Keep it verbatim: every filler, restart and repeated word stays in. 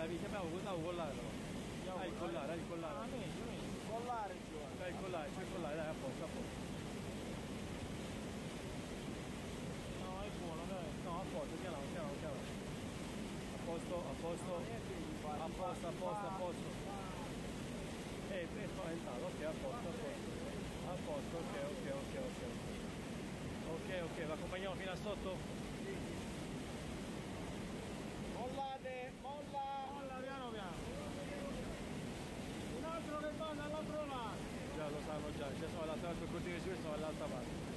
collare, vi chiamiamo no, collare. Dai il collare, dai il collare. Ah, meglio, meglio. Collare Giovanni. Dai il collare, c'è il collare, dai a posto, a posto. No, è buono, dai. No, a posto, chiamalo, chiamalo, chiamalo. A posto, a posto. A posto, a posto, a posto. Eh, è spaventato, ok, a posto, a posto. A posto, ok, ok, ok, ok. Ok, ok, lo accompagniamo fino a sotto? Mollate, molla! Molla piano piano! Un altro che va dall'altro lato! Già lo sanno già, già sono dall'altra parte, il cortile di sono dall'altra parte.